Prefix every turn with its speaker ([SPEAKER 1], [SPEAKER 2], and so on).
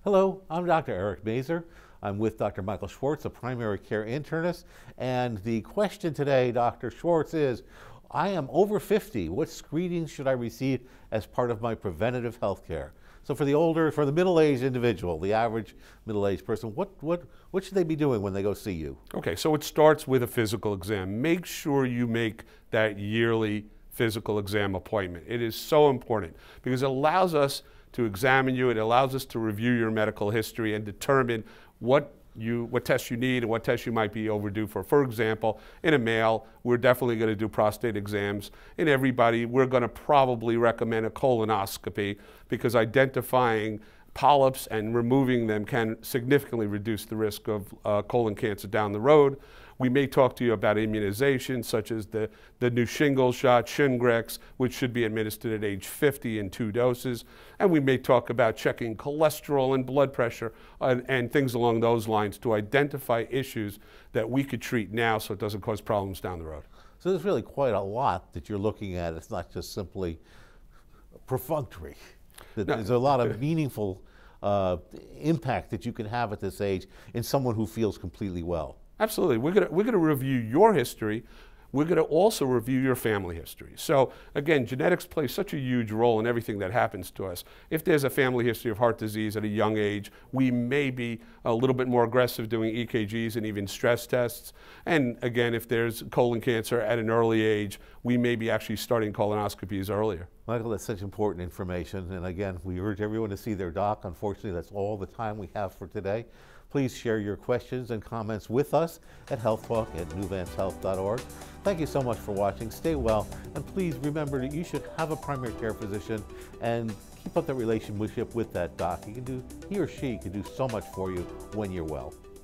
[SPEAKER 1] Hello, I'm Dr. Eric Mazer. I'm with Dr. Michael Schwartz, a primary care internist. And the question today, Dr. Schwartz, is, I am over 50. What screenings should I receive as part of my preventative health care? So for the middle-aged individual, the average middle-aged person, what should they be doing when they go see you?
[SPEAKER 2] Okay, so it starts with a physical exam. Make sure you make that yearly physical exam appointment. It is so important because it allows us to examine you. It allows us to review your medical history and determine what tests you need and what tests you might be overdue for. For example, in a male, we're definitely going to do prostate exams. In everybody, we're going to probably recommend a colonoscopy because identifying polyps and removing them can significantly reduce the risk of colon cancer down the road. We may talk to you about immunization, such as the new shingles shot, Shingrix, which should be administered at age 50 in 2 doses. And we may talk about checking cholesterol and blood pressure and things along those lines to identify issues that we could treat now so it doesn't cause problems down the road.
[SPEAKER 1] So there's really quite a lot that you're looking at. It's not just simply perfunctory. There's a lot of meaningful impact that you can have at this age in someone who feels completely well.
[SPEAKER 2] Absolutely. We're going to review your history. We're going to also review your family history. So again, genetics plays such a huge role in everything that happens to us. If there's a family history of heart disease at a young age, we may be a little bit more aggressive doing EKGs and even stress tests. And again, if there's colon cancer at an early age, we may be actually starting colonoscopies earlier.
[SPEAKER 1] Michael, that's such important information. And again, we urge everyone to see their doc. Unfortunately, that's all the time we have for today. Please share your questions and comments with us at healthtalk@newvancehealth.org. Thank you so much for watching. Stay well, and please remember that you should have a primary care physician and keep up that relationship with that doc. He or she can do so much for you when you're well.